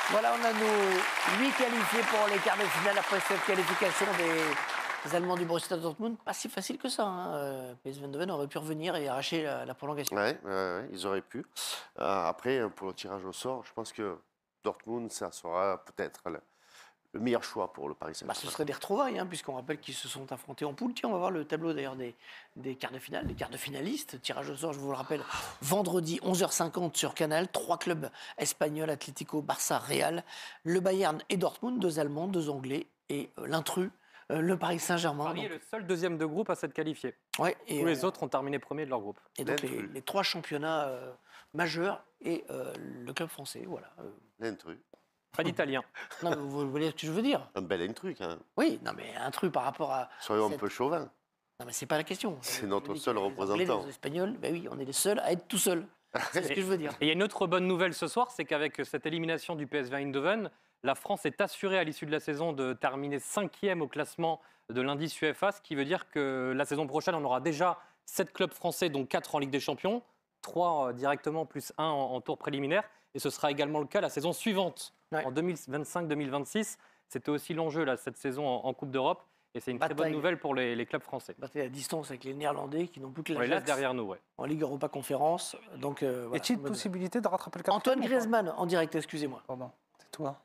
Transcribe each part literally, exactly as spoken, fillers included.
Voilà, on a nos huit qualifiés pour les quarts de finale après cette qualification des, des Allemands du Borussia Dortmund. Pas si facile que ça. Hein. Euh, P S V Eindhoven aurait pu revenir et arracher la, la prolongation. Oui, ouais, ouais, ils auraient pu. Euh, après, pour le tirage au sort, je pense que Dortmund, ça sera peut-être le, le meilleur choix pour le Paris Bah, Saint-Germain. ce serait des retrouvailles, hein, puisqu'on rappelle qu'ils se sont affrontés en poule. Tiens, on va voir le tableau d'ailleurs des, des quarts de finale, des quarts de finalistes. Tirage au sort, je vous le rappelle, vendredi onze heures cinquante sur Canal. Trois clubs espagnols, Atlético, Barça, Real. Le Bayern et Dortmund, deux Allemands, deux Anglais. Et euh, l'intrus, euh, le Paris Saint-Germain. Paris donc, est le seul deuxième de groupe à s'être qualifié. ouais, et, Tous les euh, autres ont terminé premier de leur groupe. et donc les, L'intrus. les trois championnats euh, majeurs et euh, le club français. Voilà. Euh, L'intrus. Pas d'italien. non, mais vous, vous voyez ce que je veux dire? Un bel intrus, quand même. Oui, non, mais intrus par rapport à. Soyons cette- un peu chauvins. Non, mais c'est pas la question. C'est Je notre dis seul que les Anglais, représentant. Les Espagnols, ben oui, on est les seuls à être tout seuls. C'est ce que je veux dire. Et il y a une autre bonne nouvelle ce soir, c'est qu'avec cette élimination du P S V Eindhoven, la France est assurée à l'issue de la saison de terminer cinquième au classement de l'indice U F A, ce qui veut dire que la saison prochaine, on aura déjà sept clubs français, dont quatre en Ligue des Champions, trois directement plus un en, en tour préliminaire, et ce sera également le cas la saison suivante, Ouais. en deux mille vingt-cinq deux mille vingt-six. C'était aussi l'enjeu là, cette saison en, en Coupe d'Europe, et c'est une très bonne Bataille. nouvelle pour les, les clubs français. Battre la distance avec les Néerlandais qui n'ont plus que On les laisse l'Ajax derrière nous, ouais. en Ligue Europa Conférence. Donc, euh, voilà, Est-il bonne- possibilité de rattraper le quatrième Antoine ou pas Griezmann en direct, excusez-moi. Pardon, c'est toi.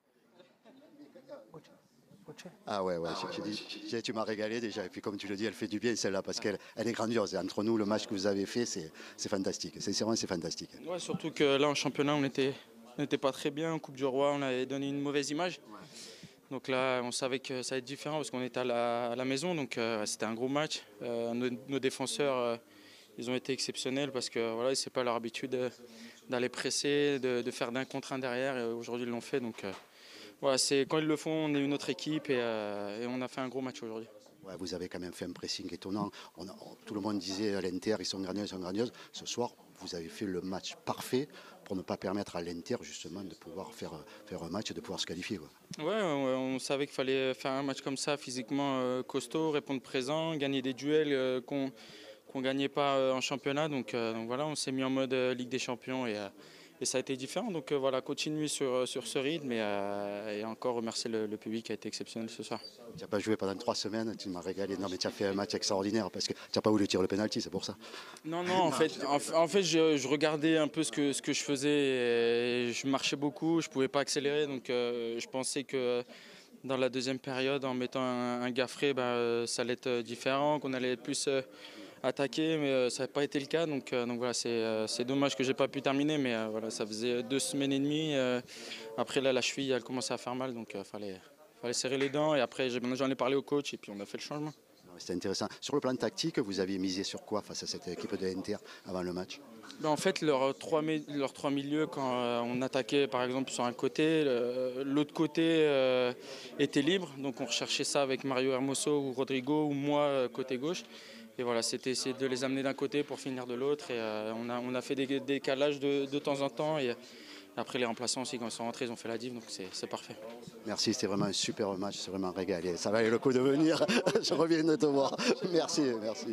Gauthier. Ah ouais, ouais, j'ai- j'ai dit- j'ai- tu m'as régalé déjà. Et puis comme tu le dis, elle fait du bien celle-là parce qu'elle elle est grandiose. Et entre nous, le match que vous avez fait, c'est c'est fantastique. Sincèrement, c'est fantastique. Ouais, surtout que là en championnat on était, on n'était pas très bien. En Coupe du Roi on avait donné une mauvaise image. Donc là on savait que ça allait être différent parce qu'on était à la, à la maison. Donc euh, c'était un gros match. Euh, nos, nos défenseurs euh, ils ont été exceptionnels parce que voilà, c'est pas leur habitude euh, d'aller presser, de, de faire d'un contre un derrière. Et aujourd'hui ils l'ont fait. Donc euh, voilà, c'est, quand ils le font on est une autre équipe et, euh, et on a fait un gros match aujourd'hui. Ouais, vous avez quand même fait un pressing étonnant. On a- on- tout le monde disait à l'Inter, ils sont grandioses, ils sont grandioses. Ce soir, vous avez fait le match parfait pour ne pas permettre à l'Inter justement de pouvoir faire, faire un match et de pouvoir se qualifier. Quoi. Ouais, on, on savait qu'il fallait faire un match comme ça, physiquement euh, costaud, répondre présent, gagner des duels euh, qu'on qu'on gagnait pas euh, en championnat. Donc, euh, donc voilà, on s'est mis en mode euh, Ligue des Champions et, euh, et ça a été différent. Donc euh, voilà, continuer sur, sur ce rythme et, euh, et encore remercier le, le public qui a été exceptionnel ce soir. Tu n'as pas joué pendant trois semaines, tu m'as régalé. Non, mais tu as fait un match extraordinaire parce que tu n'as pas voulu tirer le pénalty, c'est pour ça. Non, non, en fait, en, en fait je, je regardais un peu ce que, ce que je faisais et je marchais beaucoup, je ne pouvais pas accélérer. Donc euh, je pensais que dans la deuxième période, en mettant un, un gaffré, bah, ça allait être différent, qu'on allait plus euh, attaquer, mais euh, ça n'a pas été le cas. Donc, euh, donc voilà, c'est euh, c'est dommage que je n'ai pas pu terminer, mais euh, voilà, ça faisait deux semaines et demie. euh, après, là, la cheville, elle commençait à faire mal, donc il fallait, fallait serrer les dents. Et après, j'ai- j'en ai parlé au coach et puis on a fait le changement. Non, C'était intéressant. Sur le plan tactique, vous aviez misé sur quoi face à cette équipe de l'Inter avant le match? Ben, en fait, leurs trois, mi- leurs trois milieux, quand euh, on attaquait par exemple sur un côté, le- l'autre côté euh, était libre. Donc on recherchait ça avec Mario Hermoso ou Rodrigo ou moi euh, côté gauche. Et voilà, c'était essayer de les amener d'un côté pour finir de l'autre. Et euh, on, a, on a fait des décalages de, de temps en temps. Et après, les remplaçants aussi, quand ils sont rentrés, ils ont fait la div. Donc c'est c'est parfait. Merci, c'était vraiment un super match, c'est vraiment régalé. Ça valait le coup de venir. Je reviens de te voir. Merci, merci.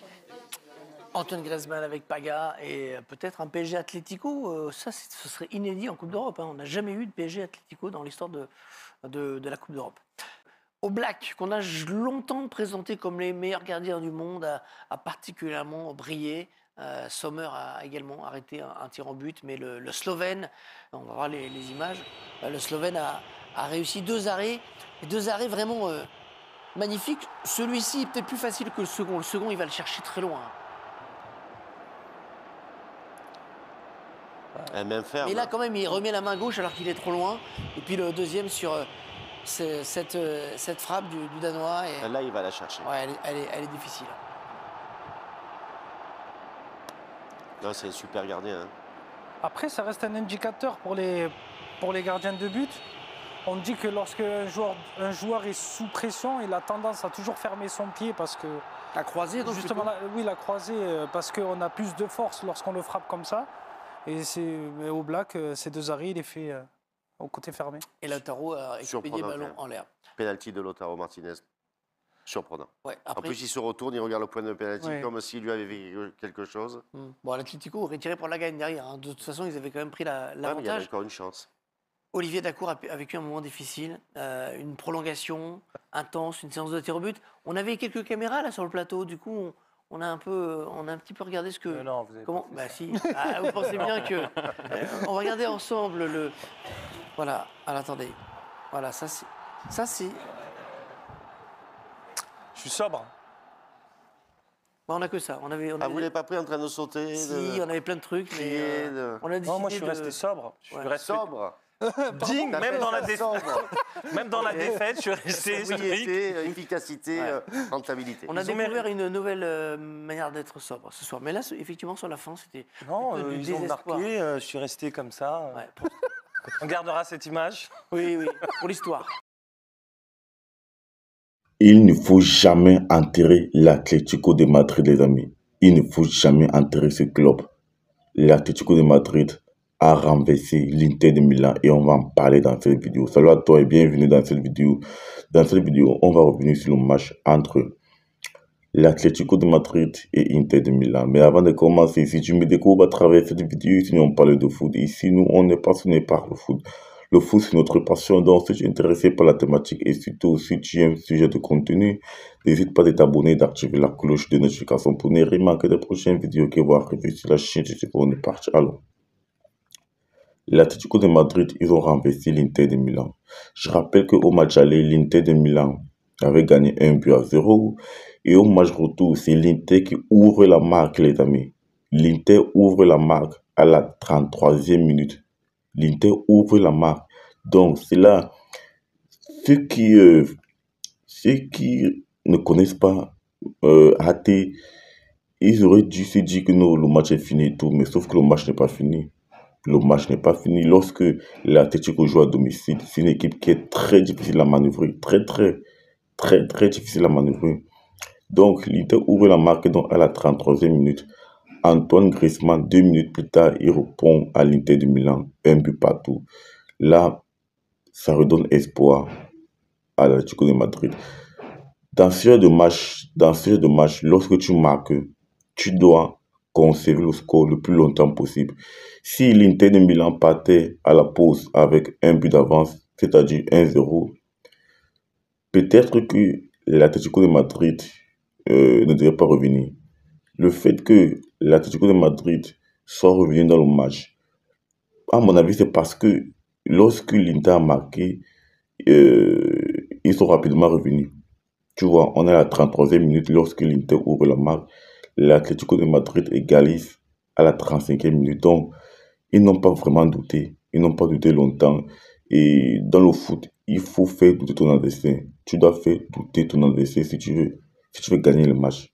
Antoine Griezmann avec Paga et peut-être un P S G Atlético. euh, ça, c'est- ce serait inédit en Coupe d'Europe. hein. On n'a jamais eu de P S G Atlético dans l'histoire de, de, de la Coupe d'Europe. Au Black, qu'on a j- longtemps présenté comme les meilleurs gardiens du monde, a, a particulièrement brillé. Euh, Sommer a également arrêté un, un tir en but, mais le, le Slovène, on va voir les, les images, euh, le Slovène a, a réussi deux arrêts, et deux arrêts vraiment euh, magnifiques. Celui-ci est peut-être plus facile que le second. Le second, il va le chercher très loin. Un main ferme. Mais là, quand même, il remet la main gauche alors qu'il est trop loin. Et puis le deuxième sur euh, ce- cette, euh, cette frappe du, du Danois. Et, Là, il va la chercher. ouais, elle, est, elle est- elle est difficile. Non, c'est un super gardien. hein. Après, ça reste un indicateur pour les, pour les gardiens de but. On dit que lorsque un joueur, un joueur est sous pression, il a tendance à toujours fermer son pied parce que La croisée, donc justement, plutôt. la- oui, la croisée, euh, parce qu'on a plus de force lorsqu'on le frappe comme ça. Et c'est mais au Black, euh, ces deux arrêts, il les fait euh, au côté fermé. Et Lautaro a expédié le Surprenant, ballon quand en l'air. Penalty de Lautaro Martinez. Surprenant. Ouais, En après, plus, il se retourne, il regarde le point de penalty Ouais. comme s'il lui avait fait quelque chose. hmm. bon, l'Atlético aurait tiré pour la gagne derrière. hein. De toute façon, ils avaient quand même pris la- Ah, mais il y avait l'avantage. encore une chance. Olivier Dacour a, a vécu un moment difficile, euh, une prolongation intense, une séance de tir au but. On avait quelques caméras là sur le plateau, du coup on, on a un peu, on a un petit peu regardé ce que. Euh, non, vous avez comment pas fait Bah si. Ah, vous pensez bien que. euh, on va regarder ensemble le. Voilà. Alors attendez. Voilà, ça c'est, ça c'est. Je suis sobre. Bah, on a que ça. On avait. On Ah, avait vous l'avez pas pris en train de sauter si, de... on avait plein de trucs, mais crier, euh, de- on a décidé Non, moi je suis de- resté sobre. Je suis Ouais. resté Sobre. digne, T'appelles même dans la ça défaite. sobre. Même dans la Ok. défaite, je suis resté strict. Sobriété, euh, efficacité, Ouais. euh, rentabilité. On a Ils ont découvert mérité. une nouvelle euh, manière d'être sobre ce soir. Mais là, c'est- effectivement, sur la fin, c'était. Non, plutôt euh, du ils ont désespoir. marqué, euh, je suis resté comme ça. euh. Ouais. On gardera cette image. Oui, oui, pour l'histoire. Il ne faut jamais enterrer l'Atlético de Madrid, les amis. Il ne faut jamais enterrer ce club. L'Atlético de Madrid a renversé l'Inter de Milan et on va en parler dans cette vidéo. Salut à toi et bienvenue dans cette vidéo. Dans cette vidéo, on va revenir sur le match entre l'Atlético de Madrid et Inter de Milan. Mais avant de commencer, si tu me découvres à travers cette vidéo, ici on parle de foot. Ici, nous, on n'est pas passionné par le foot. Le foot, c'est notre passion. Donc, si tu es intéressé par la thématique et surtout si tu aimes ce sujet de contenu, n'hésite pas à t'abonner et d'activer la cloche de notification pour ne rien manquer des prochaines vidéos qui vont arriver sur la chaîne. Je sais qu'on est parti. Alors, l'Atlético de Madrid, ils ont renversé l'Inter de Milan. Je rappelle qu'au match aller, l'Inter de Milan avait gagné un but à zéro. Et au match retour, c'est l'Inter qui ouvre la marque, les amis. L'Inter ouvre la marque à la trente-troisième minute. L'Inter ouvre la marque. Donc, c'est là, ceux qui, euh, ceux qui ne connaissent pas euh, A T, ils auraient dû se dire que non, le match est fini et tout. Mais sauf que le match n'est pas fini. Le match n'est pas fini. Lorsque l'Atlético joue à domicile, c'est une équipe qui est très difficile à manœuvrer. Très, très, très, très difficile à manœuvrer. Donc, l'Inter ouvre la marque donc à la trente-troisième minute. Antoine Griezmann, deux minutes plus tard, il répond à l'Inter de Milan, un but partout. Là, ça redonne espoir à l'Atlético de Madrid. Dans ce genre de match, dans ce genre de match, lorsque tu marques, tu dois conserver le score le plus longtemps possible. Si l'Inter de Milan partait à la pause avec un but d'avance, c'est-à-dire un zéro, peut-être que l'Atlético de Madrid euh, ne devrait pas revenir. Le fait que l'Atlético de Madrid soit revenu dans le match, à mon avis, c'est parce que lorsque l'Inter a marqué, euh, ils sont rapidement revenus. Tu vois, on est à la trente-troisième minute lorsque l'Inter ouvre la marque. L'Atlético de Madrid égalise à la trente-cinquième minute. Donc, ils n'ont pas vraiment douté. Ils n'ont pas douté longtemps. Et dans le foot, il faut faire douter ton adversaire. Tu dois faire douter ton adversaire si tu veux, si tu veux gagner le match.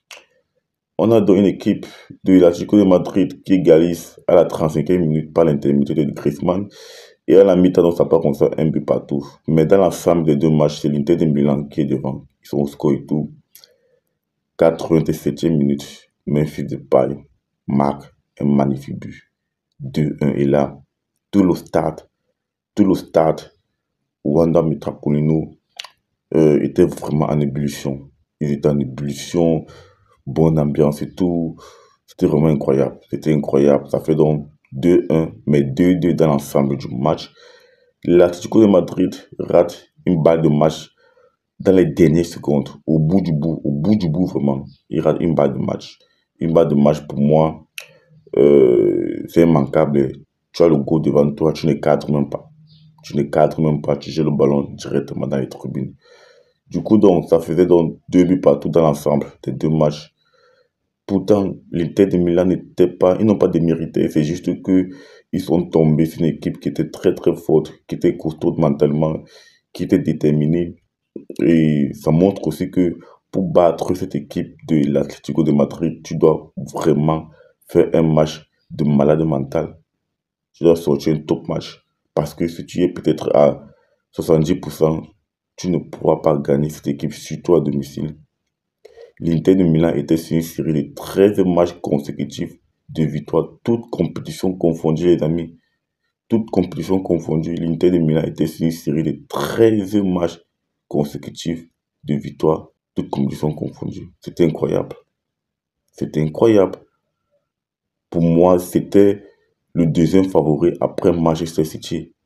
On a donc une équipe de l'Atlético de Madrid qui égalise à la trente-cinquième minute par l'intermédiaire de Griezmann. Et à la mi-temps, ça part comme ça, un but partout. Mais dans l'ensemble des deux matchs, c'est l'Inter de Milan qui est devant. Ils sont au score et tout. quatre-vingt-septième minute, Memphis Depay marque un magnifique but. deux un. Et là, tout le stade, tout le stade, Wanda Metropolitano euh, était vraiment en ébullition. Ils étaient en ébullition, bonne ambiance et tout. C'était vraiment incroyable. C'était incroyable. Ça fait donc deux un, mais deux deux dans l'ensemble du match. L'Atlético de Madrid rate une balle de match dans les dernières secondes, au bout du bout, au bout du bout vraiment. Il rate une balle de match. Une balle de match pour moi, euh, c'est immanquable. Tu as le goal devant toi, tu ne cadres même pas. Tu ne cadres même pas, tu jettes le ballon directement dans les tribunes. Du coup, donc, ça faisait donc deux buts partout dans l'ensemble des deux matchs. Pourtant, l'Inter de Milan n'était pas, ils n'ont pas démérité. C'est juste que ils sont tombés sur une équipe qui était très très forte, qui était costaud mentalement, qui était déterminée. Et ça montre aussi que pour battre cette équipe de l'Atlético de Madrid, tu dois vraiment faire un match de malade mental. Tu dois sortir un top match. Parce que si tu es peut-être à soixante-dix pour cent, tu ne pourras pas gagner cette équipe, surtout à domicile. L'Inter de Milan était sur une série de treize matchs consécutifs de victoires, toutes compétitions confondues, les amis. Toutes compétitions confondues, l'Inter de Milan était sur une série de treize matchs consécutifs de victoires, toutes compétitions confondues. C'était incroyable. C'était incroyable. Pour moi, c'était le deuxième favori après Manchester City.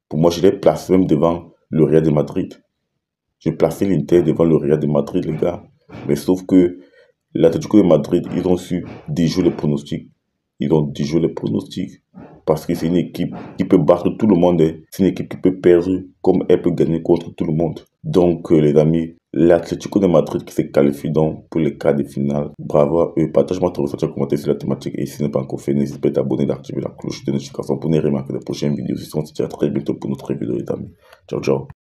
Pour moi, je les place même devant le Real de Madrid. Je plaçais l'Inter devant le Real de Madrid, les gars. Mais sauf que l'Atlético de Madrid, ils ont su déjouer les pronostics. Ils ont déjoué les pronostics. Parce que c'est une équipe qui peut battre tout le monde. Hein. C'est une équipe qui peut perdre comme elle peut gagner contre tout le monde. Donc, euh, les amis, l'Atlético de Madrid qui se qualifie donc pour les quarts de finale. Bravo à eux. Partage-moi ton ressenti en commentaire sur la thématique. Et si ce n'est pas encore fait, n'hésite pas à t'abonner et d'activer la cloche de notification pour ne rien manquer des prochaines vidéos. On se dit à très bientôt pour notre vidéo, les amis. Ciao, ciao.